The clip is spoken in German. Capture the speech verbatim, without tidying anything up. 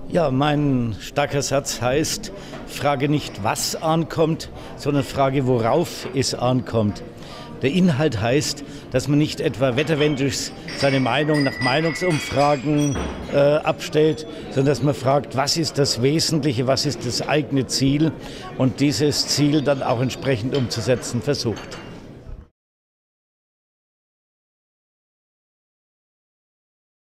Ja, mein starker Satz heißt, frage nicht, was ankommt, sondern frage, worauf es ankommt. Der Inhalt heißt, dass man nicht etwa wetterwendisch seine Meinung nach Meinungsumfragen äh, abstellt, sondern dass man fragt, was ist das Wesentliche, was ist das eigene Ziel und dieses Ziel dann auch entsprechend umzusetzen versucht.